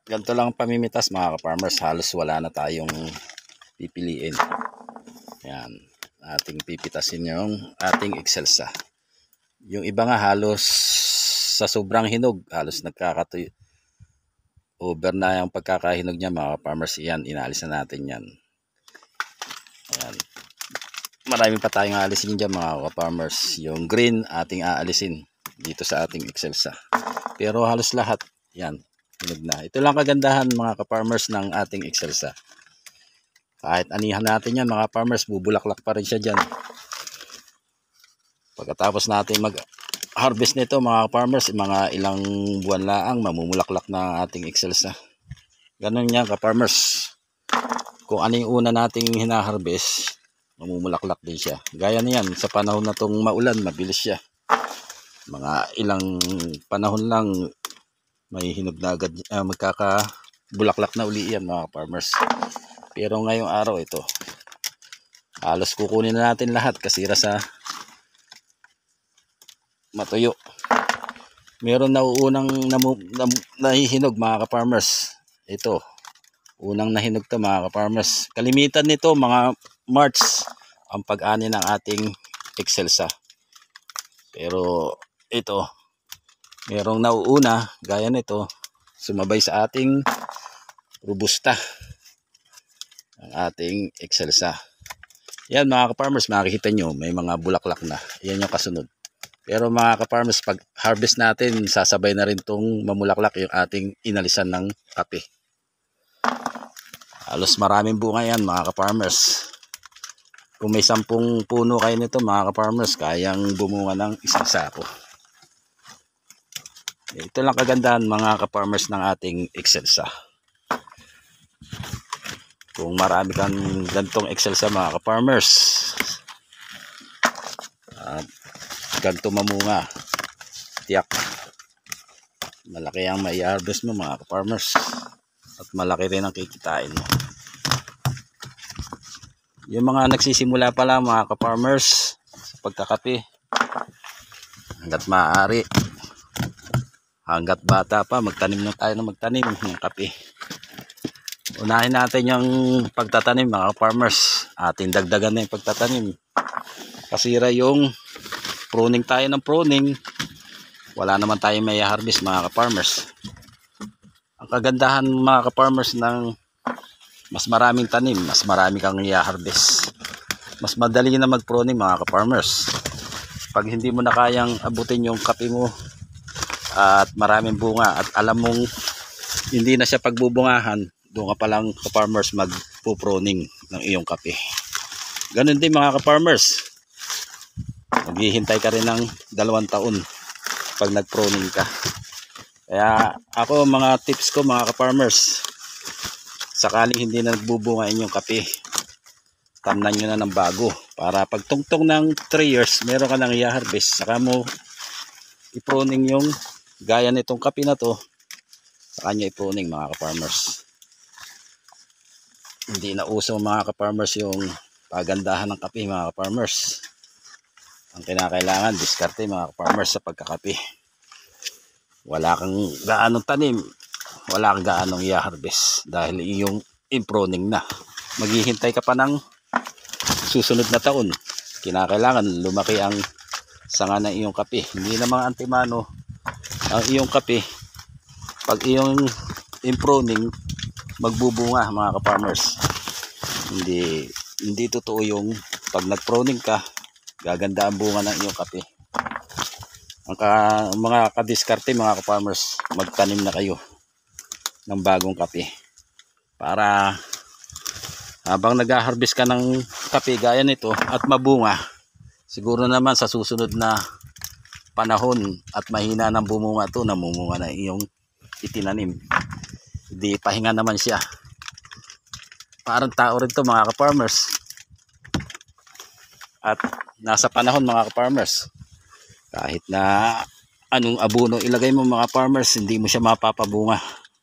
ganito lang pamimitas mga ka-farmers, halos wala na tayong pipiliin. Yan, ating pipitasin yung ating Excelsa. Yung iba nga halos sa sobrang hinog, halos nagkakatuyo. Over na yung pagkakahinog niya mga ka-farmers. Yan, inaalis na natin yan. Ayan. Marami pa tayong aalisin dyan mga ka-farmers. Yung green ating aalisin dito sa ating Excelsa. Pero halos lahat yan hinog na. Ito lang kagandahan mga ka-farmers ng ating Excelsa. Kahit anihan natin yan mga farmers, bubulaklak pa rin siya dyan. Pagkatapos natin mag-harvest nito mga farmers, mga ilang buwan laang mamumulaklak na ating Excelsa. Ganun yan ka-farmers. Kung ano yung una nating hinaharvest, mamumulaklak din siya. Gaya niyan, sa panahon na tong maulan, mabilis siya. Mga ilang panahon lang, may hinog na agad, magkakabulaklak na uli yan mga farmers. Pero ngayong araw ito, halos kukunin na natin lahat kasi sa matuyo. Meron na unang nahihinog mga ka-farmers. Ito, unang nahinog to mga ka-farmers. Kalimitan nito mga March ang pag-ani ng ating Excelsa. Pero ito, merong nauuna gaya nito, sumabay sa ating Robusta, ang ating Excelsa. Yan mga ka-farmers, makikita nyo may mga bulaklak na. Yan yung kasunod. Pero mga ka-farmers, pag harvest natin, sasabay na rin tong mamulaklak yung ating inalisan ng kape. Halos maraming bunga yan mga ka-farmers. Kung may 10 puno kayo nito mga ka-farmers, kayang bumunga ng isang sako. Ito lang kagandahan mga ka-farmers ng ating Excelsa. Kung marami kang gantong Excelsa mga ka-farmers, at ganito mamunga, tiyak malaki ang may harvest mo mga ka-farmers, at malaki rin ang kikitain mo. Yung mga nagsisimula pa lang mga ka-farmers sa pagkakape, hanggat maaari, hanggat bata pa, magtanim na tayo ng magtanim ng kape. Unahin natin yung pagtatanim mga farmers. Ating dagdagan na yung pagtatanim. Kasira yung pruning tayo ng pruning. Wala naman tayo may harvest mga farmers. Ang kagandahan mga farmers ng mas maraming tanim, mas marami kang i-harvest. Mas madali na mag-pruning mga farmers. Pag hindi mo na kayang abutin yung kape mo at maraming bunga at alam mong hindi na siya pagbubungahan, doon ka palang ka-farmers magpo-pruning ng iyong kape. Ganun din mga ka-farmers, maghihintay ka rin ng 2 taon pag nag-pruning ka. Kaya ako, mga tips ko mga ka-farmers, sakaling hindi na nagbubunga inyong kape, tamnan nyo na ng bago para pag tungtong ng 3 years meron ka nang i-harvest, saka mo i-pruning yung gaya nitong kape na to, saka nyo i-pruning mga ka-farmers. Hindi na uso mga ka-farmers yung pagandahan ng kape mga ka-farmers. Ang kinakailangan, diskarte mga ka-farmers sa pagkakape. Wala kang gaanong tanim, wala kang gaanong i-harvest dahil iyong in-pruning na. Maghihintay ka pa ng susunod na taon. Kinakailangan lumaki ang sanga ng iyong kape. Hindi na mga antimano ang iyong kape. Pag iyong in-pruning, magbubunga mga ka-farmers. Hindi totoo yung pag nag-pruning ka, gaganda ang bunga ng iyong kape. Ang mga kadiskarte mga ka-farmers, magtanim na kayo ng bagong kape para habang nag-harvest ka ng kape gaya nito at mabunga, siguro naman sa susunod na panahon at mahina ng bumunga to, namumunga na iyong itinanim. Di pahinga naman siya. Parang tao rin to mga ka-farmers. At nasa panahon mga ka-farmers, kahit na anong abono ilagay mo mga farmers, hindi mo siya mapapabunga.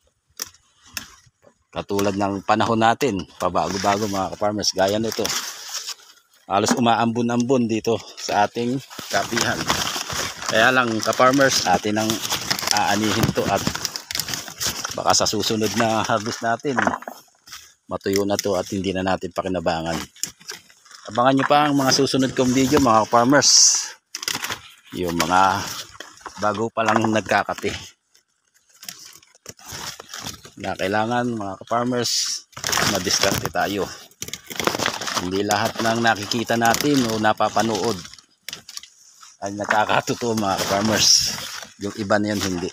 Katulad ng panahon natin, pabago-bago mga ka-farmers, gaya nito. Halos umaambon-ambon dito sa ating kapihan. Kaya lang ka-farmers, atin ang aanihin to at Baka sa susunod na harvest natin matuyo na to at hindi na natin pakinabangan. Abangan nyo pa ang mga susunod kong video mga farmers, yung mga bago pa lang nagkakape na kailangan mga farmers madiskarte tayo. Hindi lahat ng nakikita natin o napapanood ay nakakatotoo mga farmers, yung iba na yun hindi.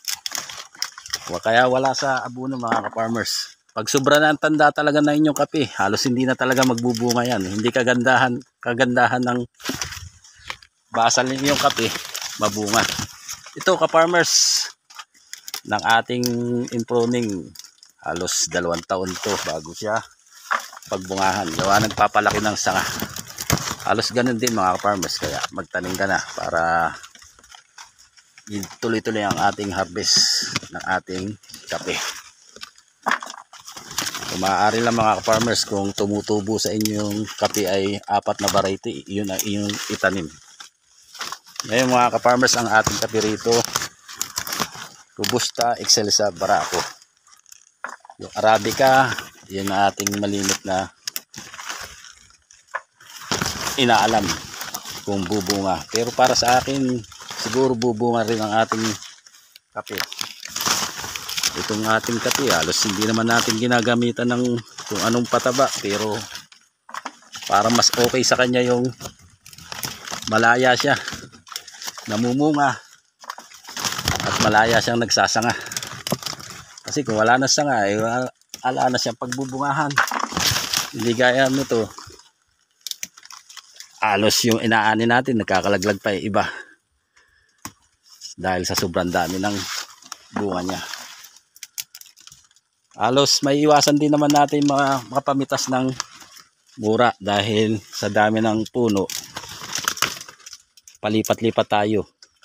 Kaya wala sa abono mga farmers. Pag sobra na ang tanda talaga na inyong kape, halos hindi na talaga magbubunga yan. Hindi kagandahan ng basal ninyong kape, mabunga. Ito ka-farmers, ng ating improving, halos 2 taon to bago siya pagbungahan. Gawa nagpapalaki ng sanga. Halos ganun din mga ka-farmers, kaya magtanim ka na para tuloy-tuloy ang ating harvest ng ating kape. Kung maaari lang mga farmers, kung tumutubo sa inyong kape ay 4 na variety, yun ang inyong itanim. Ngayon mga ka-farmers, ang ating kape rito, Robusta, Excelsa, Barako. Yung Arabica, yun ang ating malimit na inaalam kung bubunga. Pero para sa akin, siguro bubunga rin ang ating kape. Itong ating kape, halos hindi naman natin ginagamitan ng kung anong pataba, pero parang mas okay sa kanya yung malaya siya, namumunga at malaya siyang nagsasanga. Kasi kung wala na sanga, eh, wala na siyang pagbubungahan. Hindi gaya nito, halos yung inaani natin nagkakalaglag pa yung iba dahil sa sobrang dami ng bunga niya. Halos may iwasan din naman natin makapamitas ng mura dahil sa dami ng puno, palipat-lipat tayo.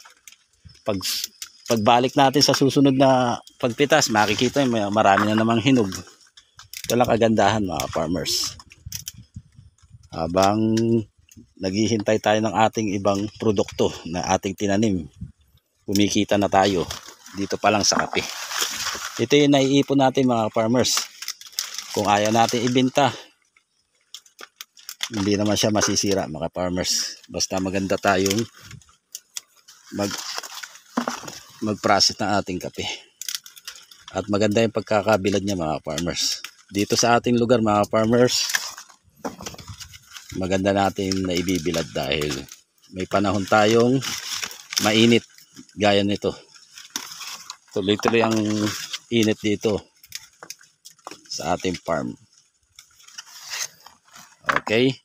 Pagbalik natin sa susunod na pagpitas, makikita yung marami na namang hinog. Ito lang kagandahan mga farmers. Habang naghihintay tayo ng ating ibang produkto na ating tinanim, kumikita na tayo dito pa lang sa kape. Ito yung naiipon natin mga farmers. Kung ayaw natin ibenta, hindi naman siya masisira mga farmers. Basta maganda tayong mag-process ng ating kape. At maganda yung pagkakabilad niya mga farmers. Dito sa ating lugar mga farmers, maganda natin na ibibilad dahil may panahon tayong mainit gaya nito. Tuloy-tuloy ang init dito sa ating farm. Okay,